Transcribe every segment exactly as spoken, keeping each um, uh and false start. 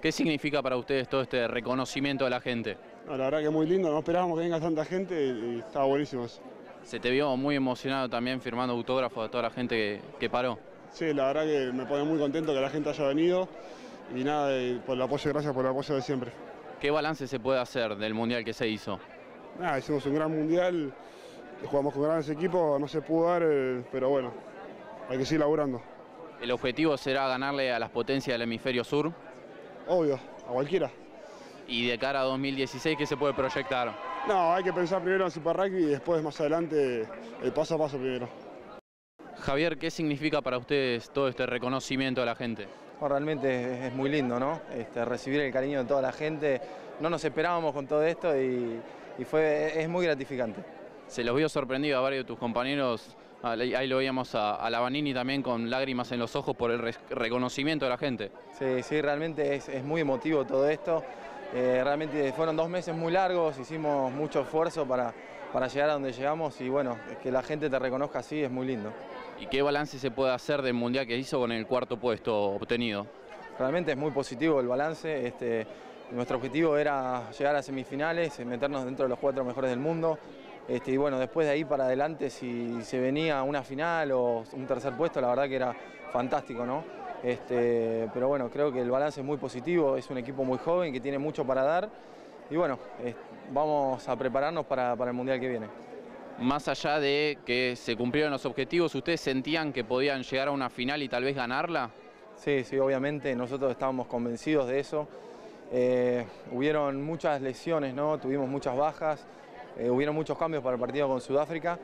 ¿Qué significa para ustedes todo este reconocimiento de la gente? No, la verdad que es muy lindo, no esperábamos que venga tanta gente y, y estaba buenísimo eso. Se te vio muy emocionado también firmando autógrafos a toda la gente que, que paró. Sí, la verdad que me pone muy contento que la gente haya venido y nada, de, por el apoyo, gracias por el apoyo de siempre. ¿Qué balance se puede hacer del mundial que se hizo? Nada, hicimos un gran mundial, jugamos con grandes equipos, no se pudo dar, eh, pero bueno, hay que seguir laburando. ¿El objetivo será ganarle a las potencias del hemisferio sur? Obvio, a cualquiera. ¿Y de cara a dos mil dieciséis qué se puede proyectar? No, hay que pensar primero en Super Rugby y después más adelante el paso a paso primero. Javier, ¿qué significa para ustedes todo este reconocimiento de la gente? Oh, realmente es muy lindo, ¿no? Este, recibir el cariño de toda la gente. No nos esperábamos con todo esto y, y fue, es muy gratificante. Se los vio sorprendido a varios de tus compañeros, ahí lo veíamos a, a Lavanini también con lágrimas en los ojos por el re reconocimiento de la gente. Sí, sí, realmente es, es muy emotivo todo esto. Eh, realmente fueron dos meses muy largos, hicimos mucho esfuerzo para, para llegar a donde llegamos y bueno, que la gente te reconozca así es muy lindo. ¿Y qué balance se puede hacer del mundial que hizo con el cuarto puesto obtenido? Realmente es muy positivo el balance. Este, nuestro objetivo era llegar a semifinales, meternos dentro de los cuatro mejores del mundo. Este, y bueno, después de ahí para adelante, si se venía una final o un tercer puesto, la verdad que era fantástico, ¿no? Este, pero bueno, creo que el balance es muy positivo, es un equipo muy joven que tiene mucho para dar y bueno, eh, vamos a prepararnos para, para el mundial que viene. Más allá de que se cumplieron los objetivos, ¿ustedes sentían que podían llegar a una final y tal vez ganarla? Sí, sí, obviamente, nosotros estábamos convencidos de eso. Eh, hubieron muchas lesiones, ¿no? Tuvimos muchas bajas, eh, hubieron muchos cambios para el partido con Sudáfrica.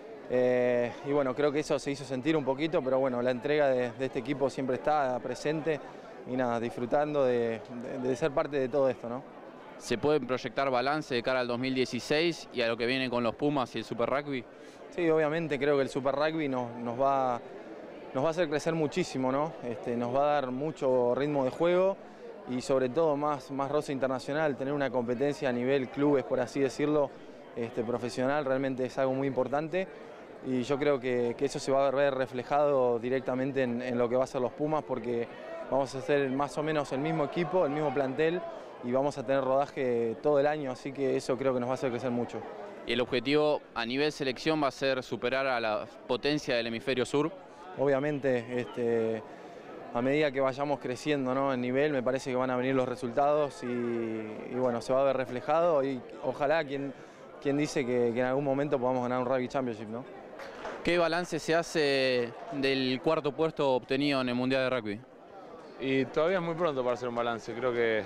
Eh, y bueno, creo que eso se hizo sentir un poquito, pero bueno, la entrega de, de este equipo siempre está presente y nada, disfrutando de, de, de ser parte de todo esto, ¿no? ¿Se pueden proyectar balance de cara al dos mil dieciséis y a lo que viene con los Pumas y el Super Rugby? Sí, obviamente creo que el Super Rugby nos, nos, va, nos va a hacer crecer muchísimo, ¿no? Este, nos va a dar mucho ritmo de juego y sobre todo más, más roce internacional, tener una competencia a nivel clubes, por así decirlo, este, profesional, realmente es algo muy importante. Y yo creo que, que eso se va a ver reflejado directamente en, en lo que va a ser los Pumas porque vamos a ser más o menos el mismo equipo, el mismo plantel y vamos a tener rodaje todo el año, así que eso creo que nos va a hacer crecer mucho. ¿Y el objetivo a nivel selección va a ser superar a la potencia del hemisferio sur? Obviamente, este, a medida que vayamos creciendo, ¿no?, en nivel, me parece que van a venir los resultados y, y bueno, se va a ver reflejado y ojalá quien, quien dice que, que en algún momento podamos ganar un Rugby Championship, ¿no? ¿Qué balance se hace del cuarto puesto obtenido en el Mundial de Rugby? Y todavía es muy pronto para hacer un balance, creo que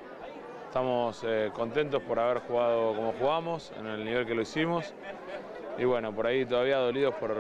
estamos eh, contentos por haber jugado como jugamos, en el nivel que lo hicimos y bueno, por ahí todavía dolidos por,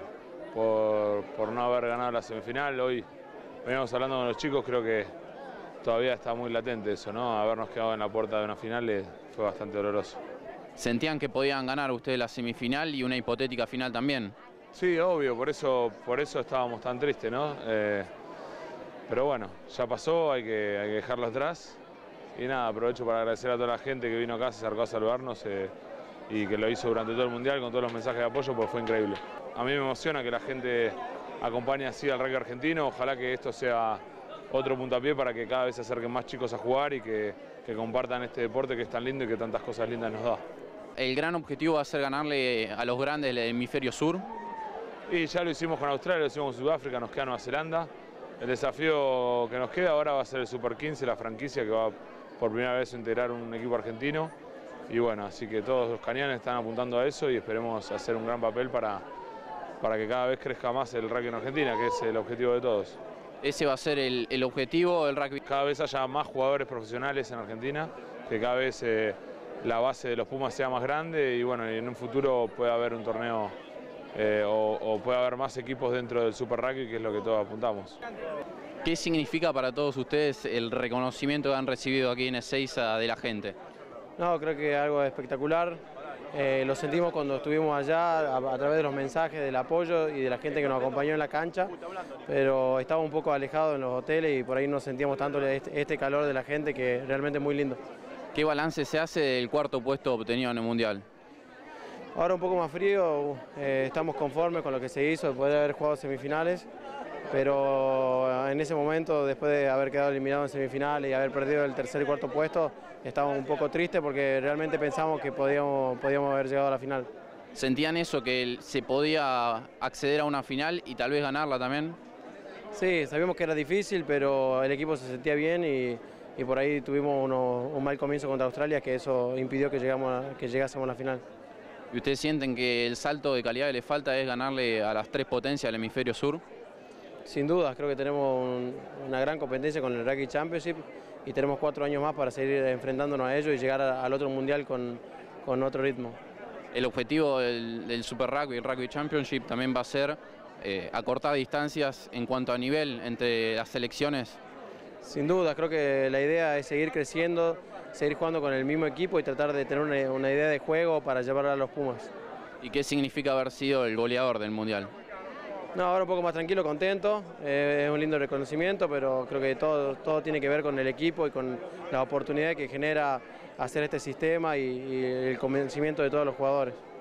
por, por no haber ganado la semifinal. Hoy veníamos hablando con los chicos, creo que todavía está muy latente eso, ¿no? Habernos quedado en la puerta de una final eh, fue bastante doloroso. ¿Sentían que podían ganar ustedes la semifinal y una hipotética final también? Sí, obvio, por eso, por eso estábamos tan tristes, ¿no? Eh, pero bueno, ya pasó, hay que, hay que dejarlo atrás. Y nada, aprovecho para agradecer a toda la gente que vino acá, se acercó a saludarnos eh, y que lo hizo durante todo el Mundial con todos los mensajes de apoyo, porque fue increíble. A mí me emociona que la gente acompañe así al rugby argentino, ojalá que esto sea otro puntapié para que cada vez se acerquen más chicos a jugar y que, que compartan este deporte que es tan lindo y que tantas cosas lindas nos da. ¿El gran objetivo va a ser ganarle a los grandes del hemisferio sur? Y ya lo hicimos con Australia, lo hicimos con Sudáfrica, nos queda Nueva Zelanda. El desafío que nos queda ahora va a ser el Super quince, la franquicia que va por primera vez a integrar un equipo argentino. Y bueno, así que todos los cañones están apuntando a eso y esperemos hacer un gran papel para, para que cada vez crezca más el rugby en Argentina, que es el objetivo de todos. ¿Ese va a ser el, el objetivo del rugby? Cada vez haya más jugadores profesionales en Argentina, que cada vez eh, la base de los Pumas sea más grande y bueno, en un futuro pueda haber un torneo eh, o, o pueda haber más equipos dentro del Super Rugby, que es lo que todos apuntamos. ¿Qué significa para todos ustedes el reconocimiento que han recibido aquí en Ezeiza de la gente? No, creo que algo espectacular. Eh, lo sentimos cuando estuvimos allá a, a través de los mensajes, del apoyo y de la gente que nos acompañó en la cancha, pero estaba un poco alejado en los hoteles y por ahí no sentíamos tanto este, este calor de la gente, que realmente es muy lindo. ¿Qué balance se hace del cuarto puesto obtenido en el Mundial? Ahora un poco más frío, eh, estamos conformes con lo que se hizo, de poder haber jugado semifinales. pero en ese momento, después de haber quedado eliminado en semifinales y haber perdido el tercer y cuarto puesto, estábamos un poco tristes porque realmente pensamos que podíamos, podíamos haber llegado a la final. ¿Sentían eso, que se podía acceder a una final y tal vez ganarla también? Sí, sabíamos que era difícil, pero el equipo se sentía bien y, y por ahí tuvimos uno, un mal comienzo contra Australia, que eso impidió que, llegamos a, que llegásemos a la final. ¿Y ustedes sienten que el salto de calidad que le falta es ganarle a las tres potencias del hemisferio sur? Sin duda, creo que tenemos un, una gran competencia con el Rugby Championship y tenemos cuatro años más para seguir enfrentándonos a ellos y llegar a, al otro mundial con, con otro ritmo. El objetivo del, del Super Rugby, el Rugby Championship, también va a ser eh, acortar distancias en cuanto a nivel entre las selecciones. Sin duda, creo que la idea es seguir creciendo, seguir jugando con el mismo equipo y tratar de tener una, una idea de juego para llevar a los Pumas. ¿Y qué significa haber sido el goleador del mundial? No, ahora un poco más tranquilo, contento, eh, es un lindo reconocimiento, pero creo que todo, todo tiene que ver con el equipo y con la oportunidad que genera hacer este sistema y, y el convencimiento de todos los jugadores.